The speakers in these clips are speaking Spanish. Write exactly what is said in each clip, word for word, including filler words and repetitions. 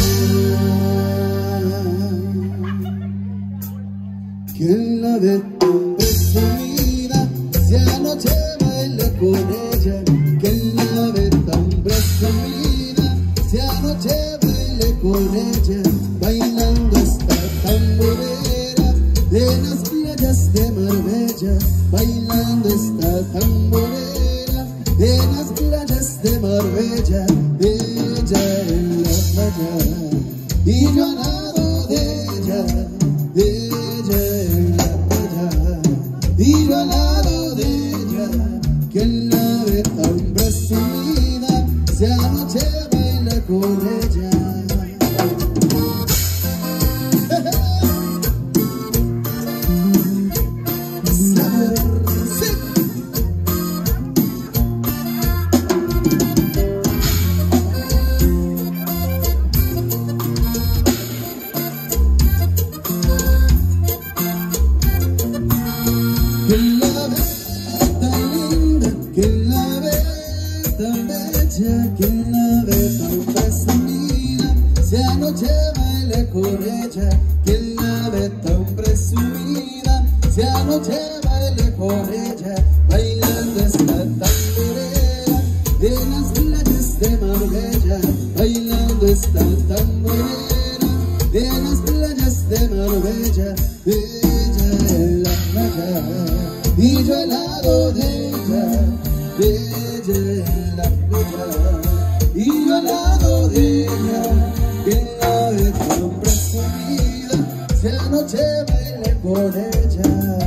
¿Quién la ve tan presumida? Si anoche bailé con ella. ¿Quién la ve tan presumida? Si anoche bailé con ella. Bailando esta tamborera de las playas de Marbella. Bailando esta tamborera de las playas de Marbella. Ella en la playa y yo al lado de ella. Ella en la playa y yo al lado de ella. ¿Quién la ve tan presumida? Si anoche baila con ella. ¿Quién la ve tan linda? ¿Quién la ve tan bella? ¿Quién la ve tan presumida? Si anoche bailé con ella. ¿Quién la ve tan presumida? Si anoche bailé con ella. Bailando esta tamborera de las playas de Marbella. Bailando esta tamborera de las playas de Marbella. Ella en la playa y yo al lado de ella. Ella en la playa y yo al lado de ella. ¿Quién la ve tan presumida? Si anoche bailé con ella.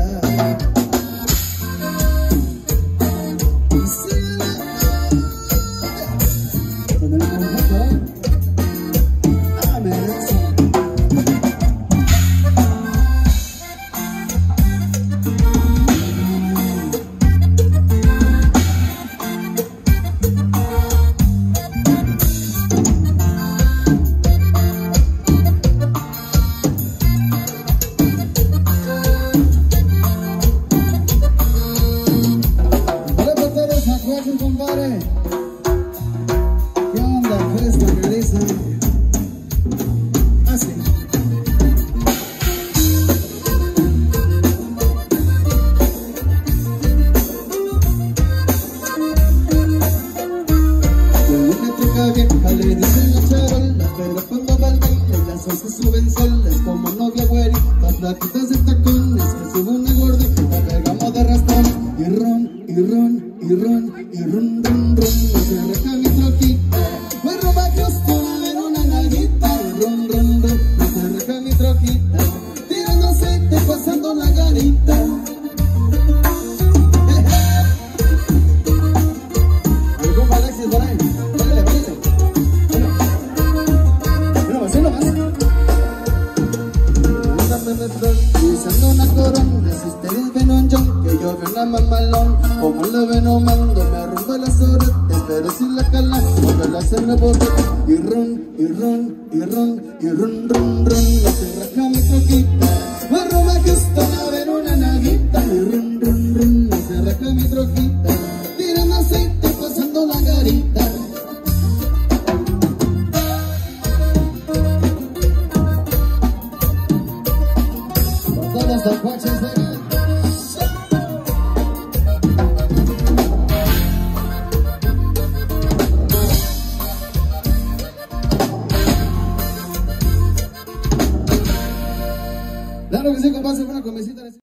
Con el conjunto América. Compadre, ¿qué onda? Fresca, cariza. Así. Cuando me toca vieja le dicen la charola, pero cuando va al baile las once suben solas como novia güerita, flaquitas de tacones que sube una gordita, pegamos de rastón y ron, y ron, y ron, y ron, ron, ron. No se reja mi troquita, voy rumbo a Houston a ver una nalguita. Ron, ron, ron, no se reja mi troquita, tirando aceite pasando la garita. Algo para Alexis por ahí, dale, dale. Bueno, así nomás. Usando una corona, si ustedes ven un John, que yo veo una mamalón. Como la ven omando, me arrumba las oretes, pero si la cala, cuando la hace rebote. Y ron, y ron, y ron, y ron, ron, ron. No se raja mi troquita, me arrumba que usted a ver una naguita. Y ron, ron, ron, no se raja mi troquita, tirando aceite pasando la garita. Todas las guachas de claro que sí, compadre, una comecita.